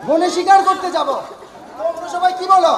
বনে শিকার করতে যাব। তোমরা সবাই কি বলো?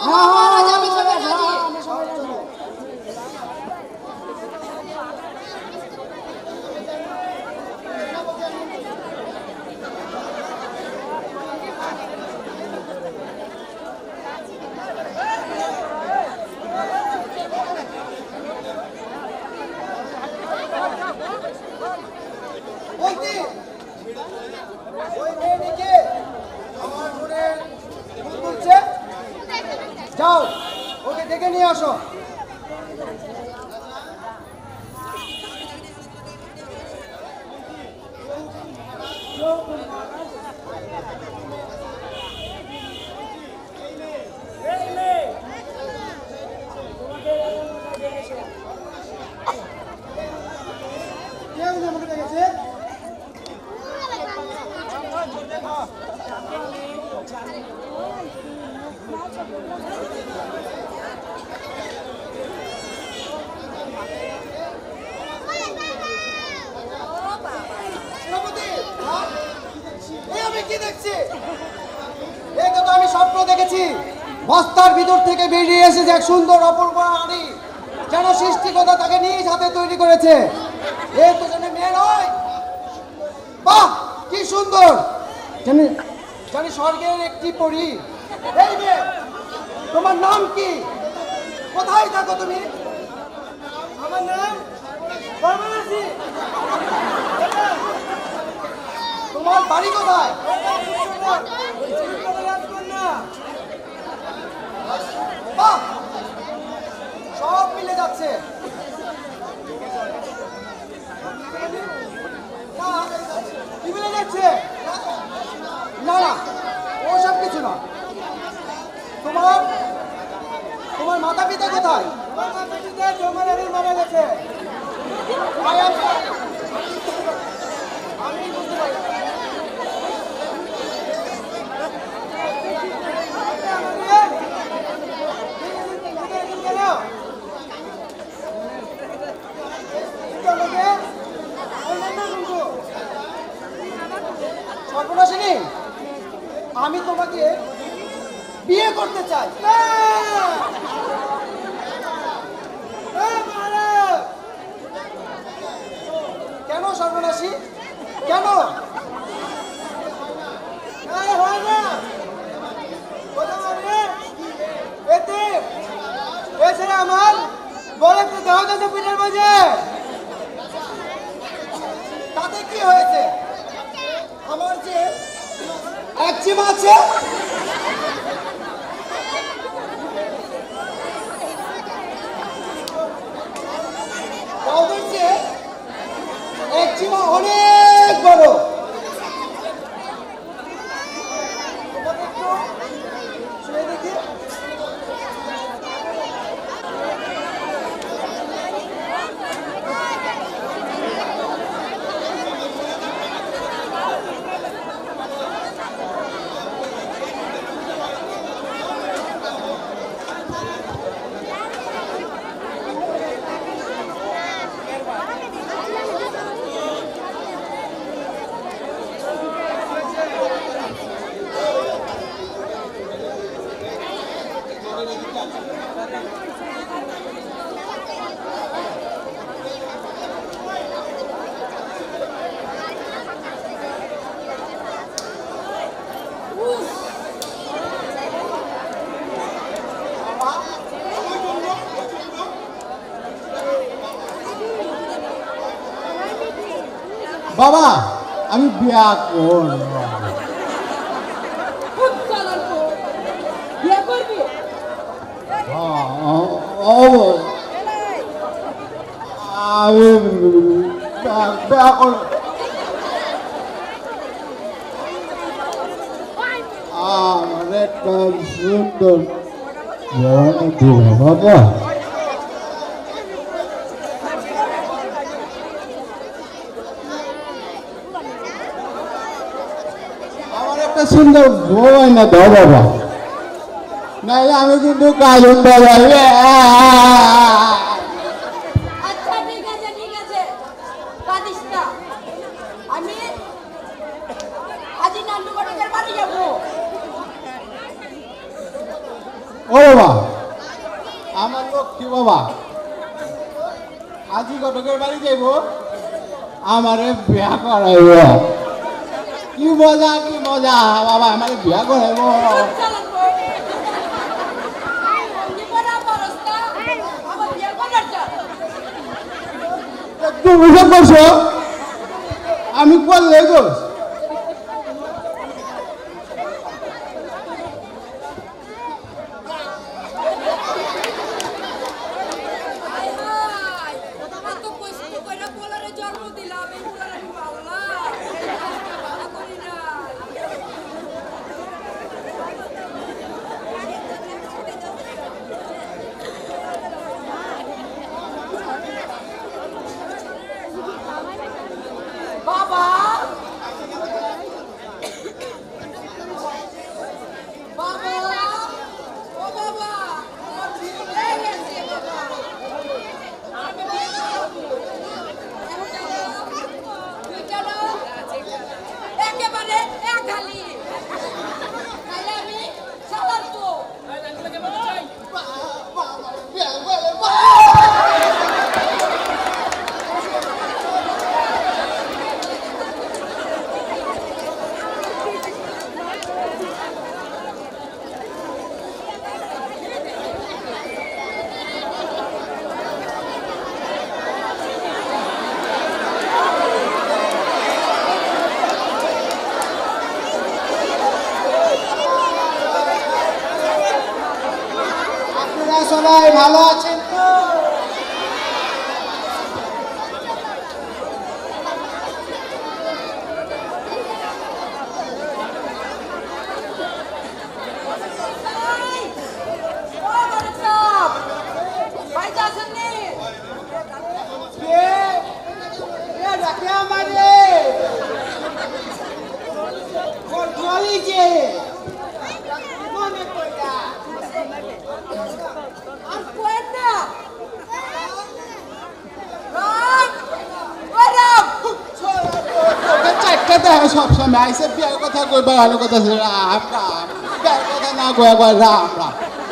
যাও ওকে দেখে নিয়ে আসো। আমি স্বপ্ন দেখেছি বস্তার ভিতর থেকে বেরিয়ে এসেছে এক সুন্দর অপূর্ব নারী, যেন সৃষ্টিকর্তা তাকে নিজ হাতে তৈরি করেছে। এ তো যেন মেয়ে নয়, বাহ কি সুন্দর, জানি স্বর্গের একটি পরী। এই মেয়ে, তোমার নাম কি? কোথায় থাকো তুমি? আমার নাম সর্বনাশী। তোমার বাড়ি কোথায়? বাহ, সব মিলে যাচ্ছে। কি মিলে যাচ্ছে? না না, ওসব কিছু না। তোমার মাতা পিতা কোথায়? তোমার মাতা পিতা জমানারে মারা গেছে। আমি বুঝতে পারি। সর্বনাশিনী, আমি তোমাকে বিয়ে করতে চাই। কেন সর্বনাশী, কেন? আমার বড় একটা দেহ আছে পিঠের মাঝে, তাতে কি হয়েছে? আমার যে এক চিমা আছে, তাদের যে এক চিমা অনেক বড়। বাবা আমি বিয়া করব। আমি বিয়া করব। আমার একটা সুন্দর বাবা, সুন্দর বই না দাও বাবা, নাইলে আমি কিন্তু কালুন বাবা। আচ্ছা ঠিক আছে ঠিক আছে, কাঁদিস না। আমি আজি নান্নু বাড়ির বাড়ি যাবো। ও বাবা আমার লক্ষ্মী বাবা আজি ঘটকের বাড়ি যাইব আমারে বিয়া করাইব কি মজা বাবা আমারে বিয়া করাইব তুমি সব করছো আমি করলে গো সবাই ভালো আছেন তো? সবসময় আইসে বিয়ের কথা কইবা ভালো কথা রাম রাম বিয়ের কথা না কয়ে কয় রাম রাম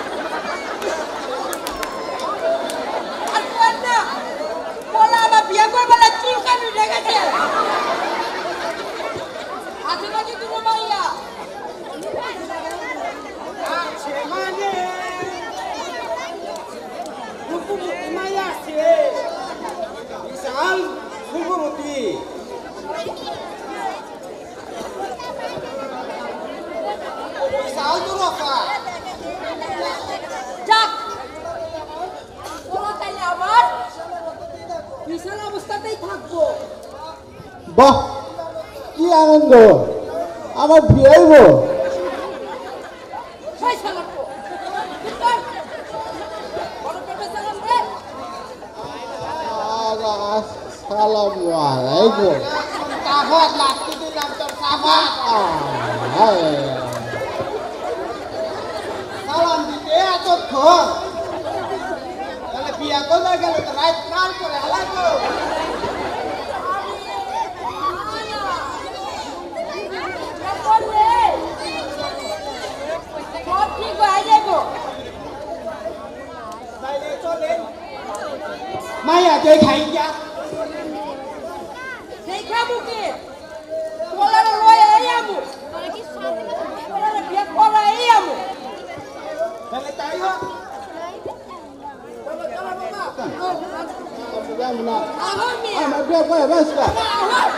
বাহ কি আনন্দ আমার বিয়েইব সালামু আলাইকুম কাফাত লাগতে দিলাম তোর কাফাত সালাম দিতে এতক্ষণ তাহলে বিয়া করলে গেলে তো রাত কার করে হালাগো মাইয়া তুই খাই যা সেই খাবো কি বলার লয় আইয়ামু বলার বিয়া করা আইয়ামু তাহলে তাই হোক আহো মিয়া আমার বিয়ে করে বাস